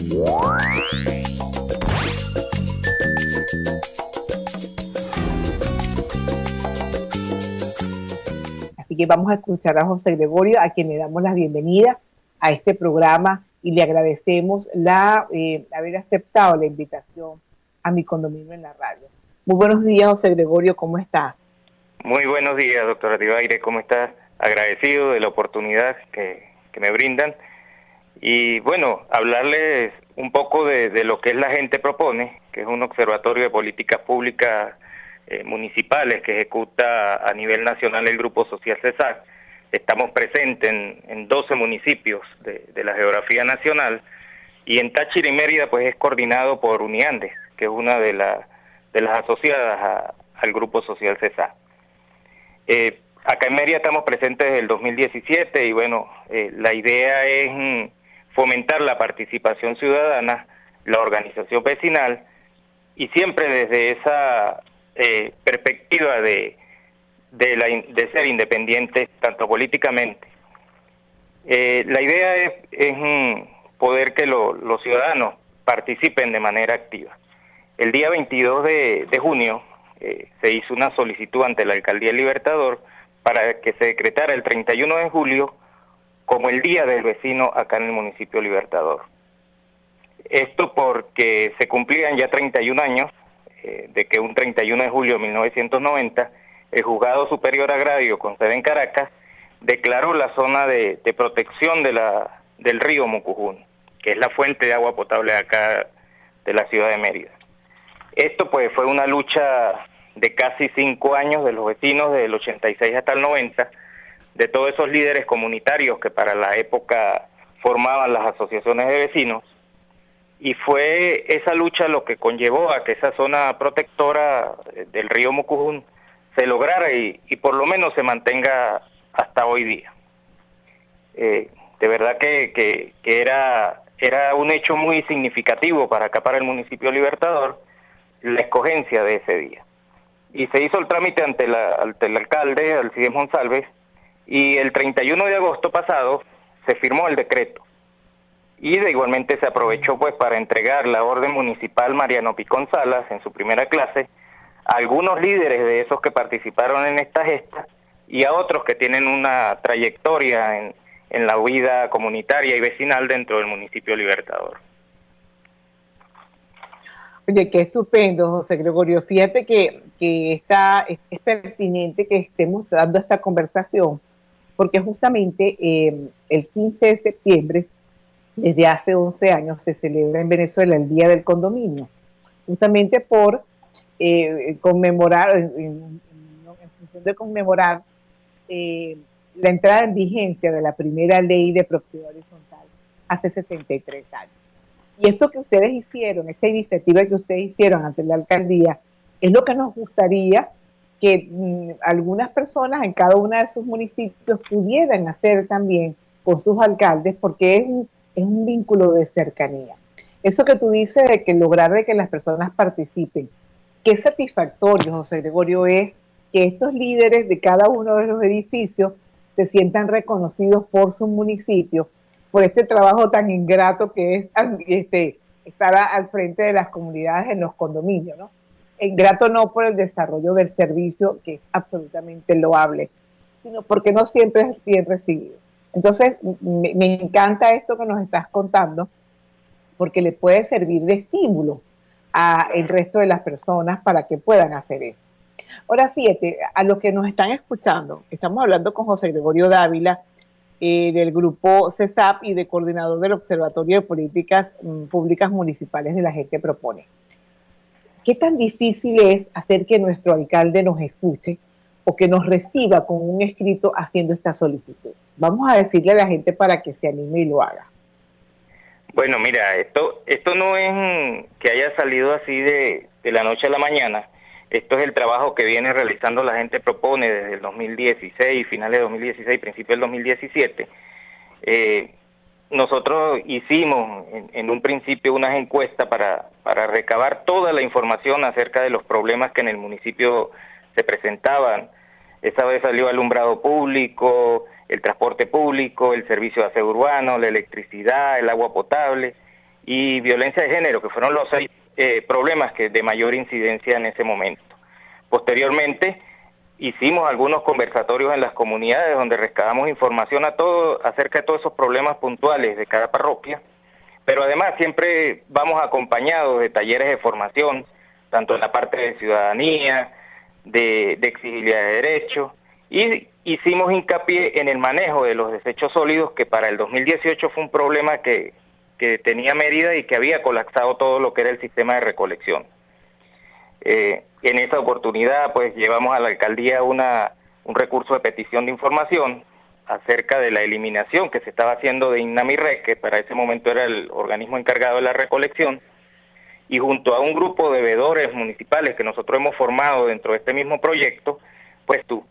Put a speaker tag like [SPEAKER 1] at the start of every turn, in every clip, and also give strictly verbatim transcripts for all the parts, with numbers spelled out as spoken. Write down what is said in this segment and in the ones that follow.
[SPEAKER 1] Así que vamos a escuchar a José Gregorio, a quien le damos la bienvenida a este programa y le agradecemos la eh, haber aceptado la invitación a Mi Condominio en la radio. Muy buenos días, José Gregorio, ¿cómo estás?
[SPEAKER 2] Muy buenos días, doctora Tibaire, ¿cómo estás? Agradecido de la oportunidad que, que me brindan. Y bueno, hablarles un poco de, de lo que es La Gente Propone, que es un observatorio de políticas públicas eh, municipales que ejecuta a nivel nacional el Grupo Social CESAC. Estamos presentes en, en doce municipios de, de la geografía nacional, y en Táchira y Mérida pues es coordinado por Uniandes, que es una de, la, de las asociadas a, al Grupo Social CESAC. Eh, acá en Mérida estamos presentes desde el dos mil diecisiete y bueno, eh, la idea es mm, fomentar la participación ciudadana, la organización vecinal, y siempre desde esa eh, perspectiva de, de, la, de ser independientes tanto políticamente. Eh, la idea es, es mm, poder que lo, los ciudadanos participen de manera activa. El día veintidós de, de junio eh, se hizo una solicitud ante la Alcaldía del Libertador para que se decretara el treinta y uno de julio como el Día del Vecino acá en el municipio Libertador. Esto porque se cumplían ya treinta y un años eh, de que un treinta y uno de julio de mil novecientos noventa el Juzgado Superior Agrario con sede en Caracas declaró la zona de, de protección de la, del río Mucujún, que es la fuente de agua potable acá de la ciudad de Mérida. Esto pues fue una lucha de casi cinco años de los vecinos, del ochenta y seis hasta el noventa, de todos esos líderes comunitarios que para la época formaban las asociaciones de vecinos, y fue esa lucha lo que conllevó a que esa zona protectora del río Mucujún se lograra y, y por lo menos se mantenga hasta hoy día. Eh, de verdad que, que, que era, era un hecho muy significativo para acá, para el municipio Libertador, la escogencia de ese día. Y se hizo el trámite ante, la, ante el alcalde, Alcides Monsalves, y el treinta y uno de agosto pasado se firmó el decreto. Y de igualmente se aprovechó pues para entregar la orden municipal Mariano Picón Salas en su primera clase a algunos líderes de esos que participaron en esta gesta y a otros que tienen una trayectoria en, en la vida comunitaria y vecinal dentro del municipio Libertador.
[SPEAKER 1] Oye, qué estupendo, José Gregorio. Fíjate que, que está, es, es pertinente que estemos dando esta conversación, porque justamente eh, el quince de septiembre, desde hace once años, se celebra en Venezuela el Día del Condominio, justamente por eh, conmemorar, en, en, en función de conmemorar eh, la entrada en vigencia de la primera ley de propiedad horizontal hace setenta y tres años. Y esto que ustedes hicieron, esta iniciativa que ustedes hicieron ante la alcaldía, es lo que nos gustaría que mmm, algunas personas en cada uno de sus municipios pudieran hacer también con sus alcaldes, porque es un, es un vínculo de cercanía. Eso que tú dices de que lograr de que las personas participen, qué satisfactorio, José Gregorio, es que estos líderes de cada uno de los edificios se sientan reconocidos por su municipio, por este trabajo tan ingrato que es este, estar al frente de las comunidades en los condominios, ¿no? Ingrato no por el desarrollo del servicio, que es absolutamente loable, sino porque no siempre es bien recibido. Entonces, me, me encanta esto que nos estás contando, porque le puede servir de estímulo al resto de las personas para que puedan hacer eso. Ahora, fíjate, a los que nos están escuchando, estamos hablando con José Gregorio Dávila, Eh, del grupo CESAP y de coordinador del Observatorio de Políticas mm, Públicas Municipales de La Gente Propone. ¿Qué tan difícil es hacer que nuestro alcalde nos escuche o que nos reciba con un escrito haciendo esta solicitud? Vamos a decirle a la gente para que se anime y lo haga.
[SPEAKER 2] Bueno, mira, esto, esto no es que haya salido así de, de la noche a la mañana. Esto es el trabajo que viene realizando La Gente Propone desde el dos mil dieciséis, finales de dos mil dieciséis, principios del dos mil diecisiete. Eh, nosotros hicimos en, en un principio unas encuestas para, para recabar toda la información acerca de los problemas que en el municipio se presentaban. Esa vez salió alumbrado público, el transporte público, el servicio de aseo urbano, la electricidad, el agua potable. y violencia de género, que fueron los seis eh, problemas que de mayor incidencia en ese momento. Posteriormente, hicimos algunos conversatorios en las comunidades donde recabamos información a todo, acerca de todos esos problemas puntuales de cada parroquia, pero además siempre vamos acompañados de talleres de formación, tanto en la parte de ciudadanía, de, de exigibilidad de derechos, y hicimos hincapié en el manejo de los desechos sólidos, que para el dos mil dieciocho fue un problema que, que tenía Mérida y que había colapsado todo lo que era el sistema de recolección. Eh, en esa oportunidad, pues, llevamos a la alcaldía una, un recurso de petición de información acerca de la eliminación que se estaba haciendo de INAMIRREC, que para ese momento era el organismo encargado de la recolección, y junto a un grupo de veedores municipales que nosotros hemos formado dentro de este mismo proyecto, pues tú,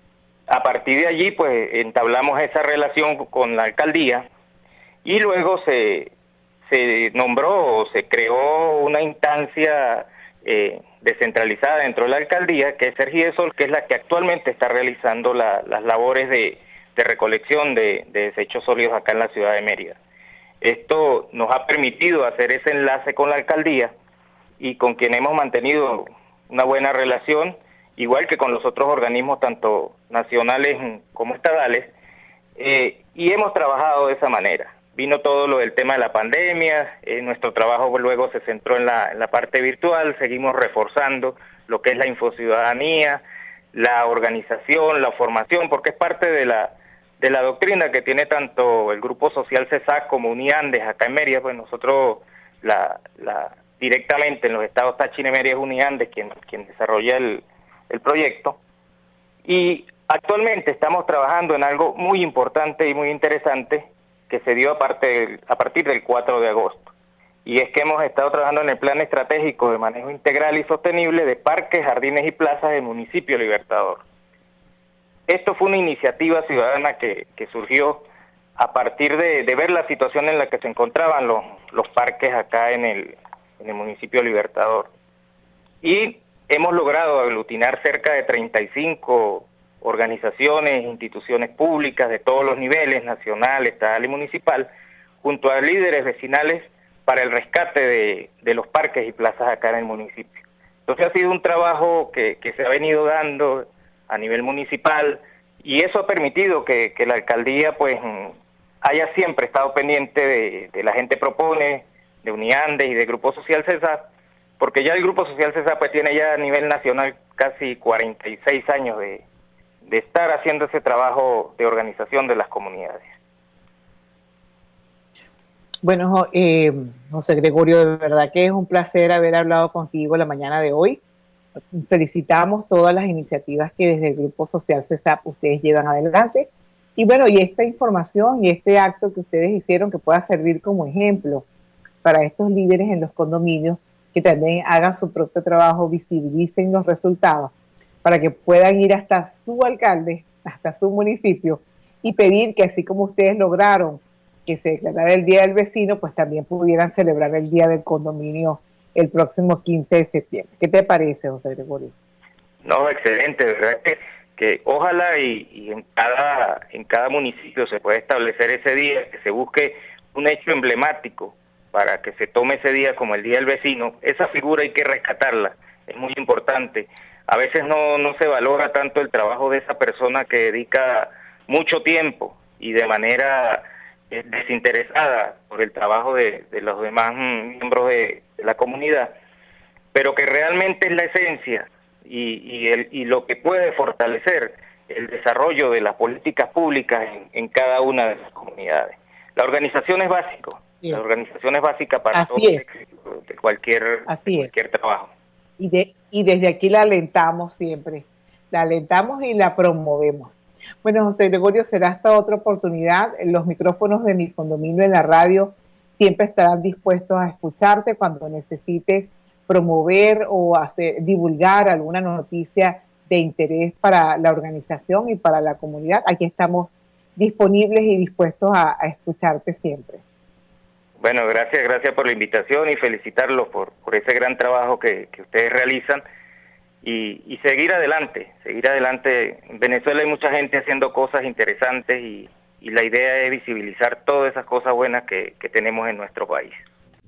[SPEAKER 2] a partir de allí, pues, entablamos esa relación con la alcaldía, y luego se, se nombró o se creó una instancia eh, descentralizada dentro de la alcaldía, que es Sergidesol, que es la que actualmente está realizando la, las labores de, de recolección de, de desechos sólidos acá en la ciudad de Mérida. Esto nos ha permitido hacer ese enlace con la alcaldía y con quien hemos mantenido una buena relación, igual que con los otros organismos, tanto nacionales como estadales, eh, y hemos trabajado de esa manera. Vino todo lo del tema de la pandemia, eh, nuestro trabajo luego se centró en la, en la parte virtual, seguimos reforzando lo que es la infociudadanía, la organización, la formación, porque es parte de la de la doctrina que tiene tanto el Grupo Social CESAC como Uniandes acá en Mérida. Pues nosotros la, la directamente en los estados Táchira y Mérida es Uniandes quien, quien desarrolla el, el proyecto, y actualmente estamos trabajando en algo muy importante y muy interesante que se dio a, parte, a partir del cuatro de agosto, y es que hemos estado trabajando en el Plan Estratégico de Manejo Integral y Sostenible de Parques, Jardines y Plazas del Municipio Libertador. Esto fue una iniciativa ciudadana que, que surgió a partir de, de ver la situación en la que se encontraban los, los parques acá en el, en el municipio Libertador. Y hemos logrado aglutinar cerca de treinta y cinco organizaciones, instituciones públicas de todos los niveles, nacional, estatal y municipal, junto a líderes vecinales para el rescate de, de los parques y plazas acá en el municipio. Entonces ha sido un trabajo que, que se ha venido dando a nivel municipal, y eso ha permitido que, que la alcaldía pues haya siempre estado pendiente de, de la gente propone, de Uniandes y de Grupo Social CESAC, porque ya el Grupo Social CESAC pues tiene ya a nivel nacional casi cuarenta y seis años de, de estar haciendo ese trabajo de organización de las comunidades.
[SPEAKER 1] Bueno, eh, José Gregorio, de verdad que es un placer haber hablado contigo la mañana de hoy. Felicitamos todas las iniciativas que desde el Grupo Social CESAP ustedes llevan adelante, y bueno, y esta información y este acto que ustedes hicieron que pueda servir como ejemplo para estos líderes en los condominios, que también hagan su propio trabajo, visibilicen los resultados para que puedan ir hasta su alcalde, hasta su municipio, y pedir que así como ustedes lograron que se declarara el Día del Vecino, pues también pudieran celebrar el Día del Condominio el próximo quince de septiembre. ¿Qué te parece, José Gregorio?
[SPEAKER 2] No, excelente, verdad que, que ojalá y, y en cada en cada municipio se pueda establecer ese día, que se busque un hecho emblemático para que se tome ese día como el Día del Vecino. Esa figura hay que rescatarla, es muy importante. A veces no, no se valora tanto el trabajo de esa persona que dedica mucho tiempo y de manera eh, desinteresada por el trabajo de, de los demás miembros de, de la comunidad, pero que realmente es la esencia y, y, el, y lo que puede fortalecer el desarrollo de las políticas públicas en, en cada una de las comunidades. La organización es básico, sí. La organización es básica para todo de cualquier, de cualquier trabajo.
[SPEAKER 1] Y, de, y desde aquí la alentamos siempre, la alentamos y la promovemos. Bueno, José Gregorio, será hasta otra oportunidad. Los micrófonos de Mi Condominio en la radio siempre estarán dispuestos a escucharte cuando necesites promover o hacer, divulgar alguna noticia de interés para la organización y para la comunidad. Aquí estamos disponibles y dispuestos a, a escucharte siempre.
[SPEAKER 2] Bueno, gracias, gracias por la invitación y felicitarlos por, por ese gran trabajo que, que ustedes realizan y, y seguir adelante, seguir adelante. En Venezuela hay mucha gente haciendo cosas interesantes y, y la idea es visibilizar todas esas cosas buenas que, que tenemos en nuestro país.